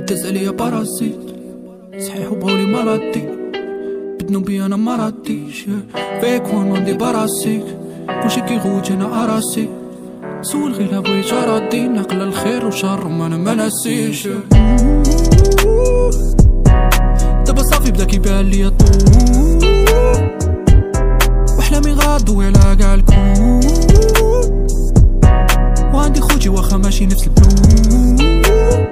داز عليا باراسيت صحيح وبغاولي مرضي بدنو بي انا مرضيش فيك وان عندي براسيك كلشي كيغوت انا اراسي سول غير بغيت اراضي نقل الخير وشر ما انا مناسيش دابا صافي بدا كيبان ليا طول واحلامي غاضو على كاع الكون وعندي خوتي واخا ماشي نفس البلون